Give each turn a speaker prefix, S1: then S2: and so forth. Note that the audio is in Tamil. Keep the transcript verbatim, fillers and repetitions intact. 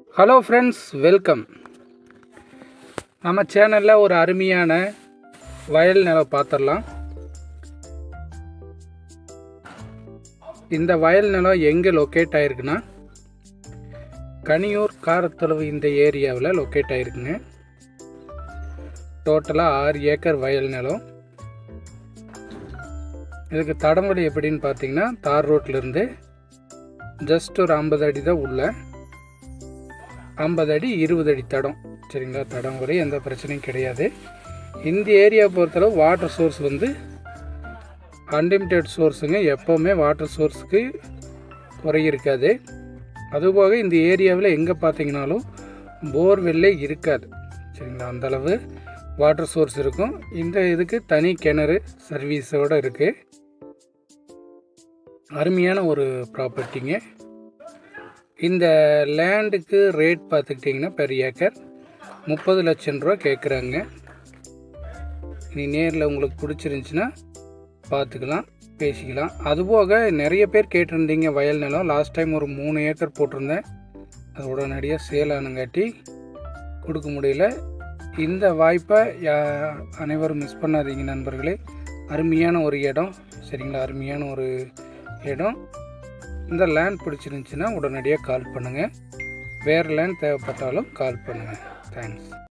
S1: Hello friends, welcome. நம்ம சேனலில் ஒரு அருமையான வயல் நிலம் பார்த்துடலாம். இந்த வயல் நிலம் எங்கே லொக்கேட் ஆகிருக்குன்னா, கனியூர் காரத்தளவு இந்த ஏரியாவில் லொக்கேட் ஆகிருக்குங்க. டோட்டலாக ஆறு ஏக்கர் வயல் நிலம். இதுக்கு தடம்படி எப்படின்னு பார்த்தீங்கன்னா, தார் ரோட்லேருந்து ஜஸ்ட் ஒரு ஐம்பது அடி தான் உள்ள, ஐம்பது அடி இருபது அடி தடம். சரிங்களா, தடம் வரை எந்த பிரச்சனையும் கிடையாது. இந்த ஏரியாவை பொறுத்தளவு வாட்டர் சோர்ஸ் வந்து அன்லிமிட்டெட் சோர்ஸுங்க. எப்போவுமே வாட்டர் சோர்ஸுக்கு குறை இருக்காது. அதுபோக இந்த ஏரியாவில் எங்கே பார்த்தீங்கன்னாலும் போர்வெல்லே இருக்காது. சரிங்களா, அந்தளவு வாட்டர் சோர்ஸ் இருக்கும். இந்த இதுக்கு தனி கிணறு சர்வீஸோடு இருக்குது. அருமையான ஒரு ப்ராப்பர்ட்டிங்க. இந்த லேண்டுக்கு ரேட் பார்த்துக்கிட்டிங்கன்னா பெர் ஏக்கர் முப்பது லட்சம் ரூபா கேட்குறாங்க. நீ நேரில் உங்களுக்கு பிடிச்சிருந்துச்சின்னா பார்த்துக்கலாம், பேசிக்கலாம். அதுபோக நிறைய பேர் கேட்டிருந்தீங்க வயல் நிலம். லாஸ்ட் டைம் ஒரு மூணு ஏக்கர் போட்டிருந்தேன், அது உடனடியாக சேல் ஆனங்காட்டி கொடுக்க முடியல. இந்த வாய்ப்பை யா அனைவரும் மிஸ் பண்ணாதீங்க நண்பர்களே. அருமையான ஒரு இடம். சரிங்களா, அருமையான ஒரு இடம். இந்த லேண்ட் பிடிச்சிருந்துச்சின்னா உடனடியாக கால் பண்ணுங்கள். வேறு லேண்ட் தேவைப்பட்டாலும் கால் பண்ணுங்கள். தேங்க்ஸ்.